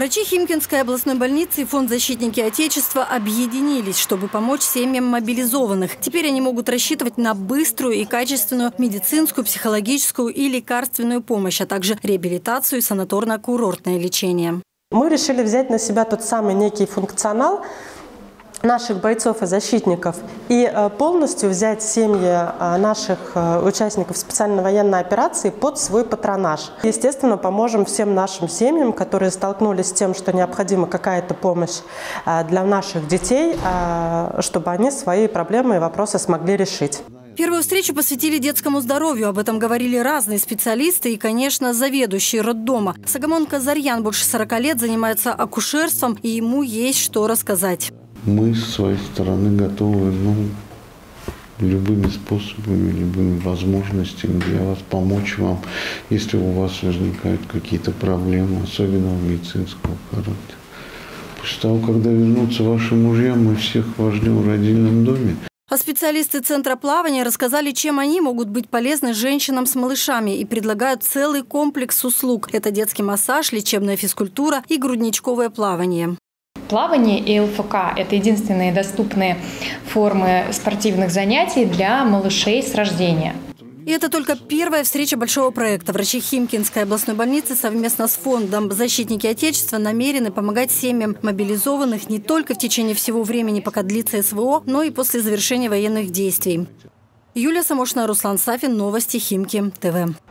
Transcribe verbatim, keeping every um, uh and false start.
Врачи Химкинской областной больницы и фонд «Защитники Отечества» объединились, чтобы помочь семьям мобилизованных. Теперь они могут рассчитывать на быструю и качественную медицинскую, психологическую и лекарственную помощь, а также реабилитацию и санаторно-курортное лечение. Мы решили взять на себя тот самый некий функционал наших бойцов и защитников и полностью взять семьи наших участников специальной военной операции под свой патронаж. Естественно, поможем всем нашим семьям, которые столкнулись с тем, что необходима какая-то помощь для наших детей, чтобы они свои проблемы и вопросы смогли решить. Первую встречу посвятили детскому здоровью. Об этом говорили разные специалисты и, конечно, заведующий роддома. Сагамон Казарьян больше сорока лет занимается акушерством, и ему есть что рассказать. Мы с своей стороны готовы ну, любыми способами, любыми возможностями для вас помочь вам, если у вас возникают какие-то проблемы, особенно медицинского характера. После того, когда вернутся ваши мужья, мы всех вас ждем в родильном доме. А специалисты Центра плавания рассказали, чем они могут быть полезны женщинам с малышами, и предлагают целый комплекс услуг. Это детский массаж, лечебная физкультура и грудничковое плавание. Плавание и ЛФК – это единственные доступные формы спортивных занятий для малышей с рождения. И это только первая встреча большого проекта. Врачи Химкинской областной больницы совместно с фондом «Защитники Отечества» намерены помогать семьям мобилизованных не только в течение всего времени, пока длится СВО, но и после завершения военных действий. Юлия Самошина, Руслан Сафин. Новости Химки ТВ.